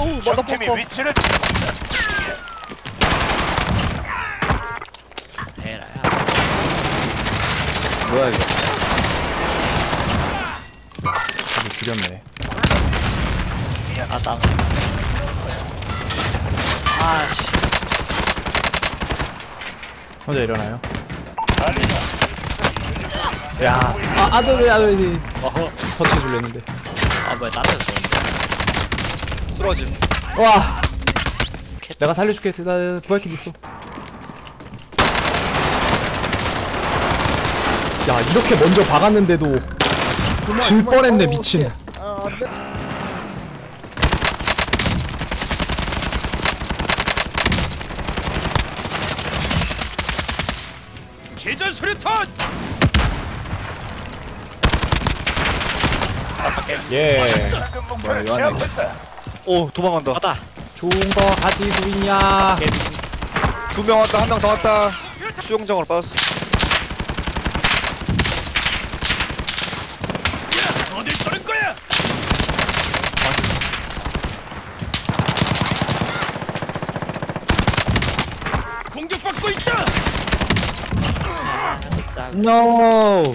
적팀이 위치를 에라야. 뭐야 이거? 이거 죽였네. 아땅. 아씨. 혼자 일어나요. 달리자. 야, 아들 어허. 터치 줄랬는데. 아 뭐야 다른 데 쓰러짐. 와, 내가 살려줄게. 나 부활킷 있어. 야, 이렇게 먼저 박았는데도 질 뻔했네 미친. 계절 수류탄. 예. 목표를 이거 하나 제압했다. 오 도망간다. 왔다. 좋은 거 가지고 있냐? 2명 왔다. 1명 더 왔다. 수영장으로 빠졌어. 어딜 쏘는 거야? 공격받고 있다. No.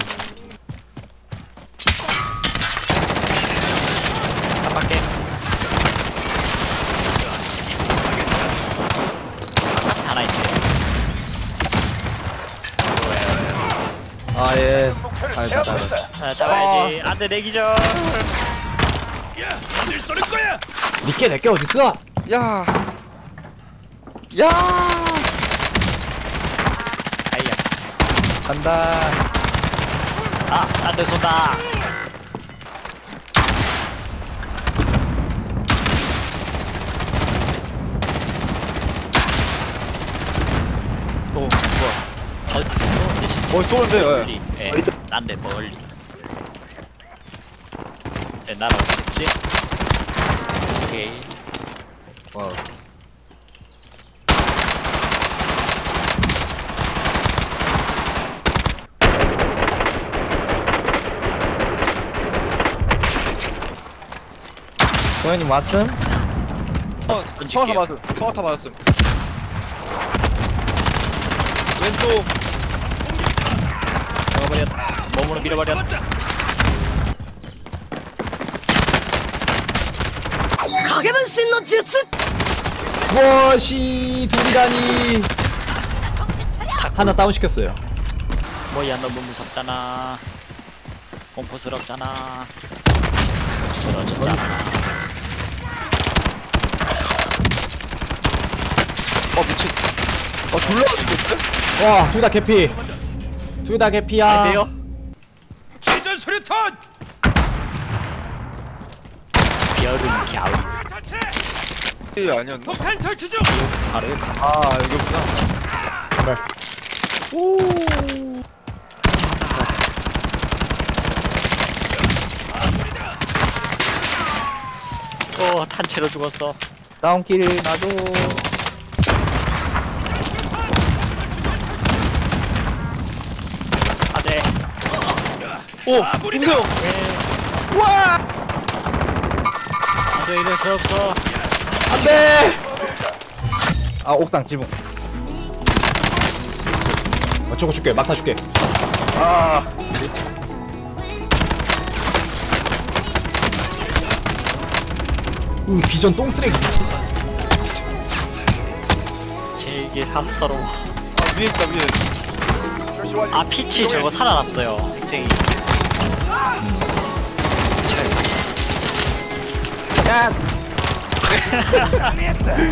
깜빡해. 하나 있네. 아 예. 목표를 알다, 제압했다. 아, 잡아야지. 안돼 내기죠. 야, 어딜 쏘는 거야? 니께 내게 어딨어? 야. 야. 아이야. 간다. 아 안돼 쏜다. 오 뭐야? 어디서 쏘는데? 쏘는데. 멀리. 예. 난데 멀리. 네, 날아오겠지? 오케이. 와. 소연님 왔음? 성화타 맞았음. 성화타 맞았음. 왼쪽. 잡아버렸다. 몸으로 밀어버렸다. 무엇이 둘이라니. 하나 다운 시켰어요. 뭐야 너무 무섭잖아. 공포스럽잖아. 쓰러졌잖아. 미친. 졸라 죽겠는데? 와, 둘 다 개피. 둘 다 개피야. 안 돼요? 계절 수류탄. 여름 겨울. 자체. 아니었나? 폭탄 설치 중. 바로 여기. 아 여기구나. 정말. 탄채로 죽었어. 다운길 나도. 안돼. 오 인세요. 와. 안돼 이럴 수 없어. 안돼. 아, 옥상 지붕. 저거 줄게. 막타 줄게. 아. 비전 똥쓰레기 미친. 제게 함서로. 위에 있다 위에. 아 피치 저거 살아났어요. 쟁이.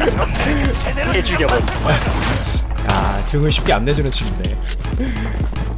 해 죽여버려. 야, 등을 쉽게 안 내주는 친구네.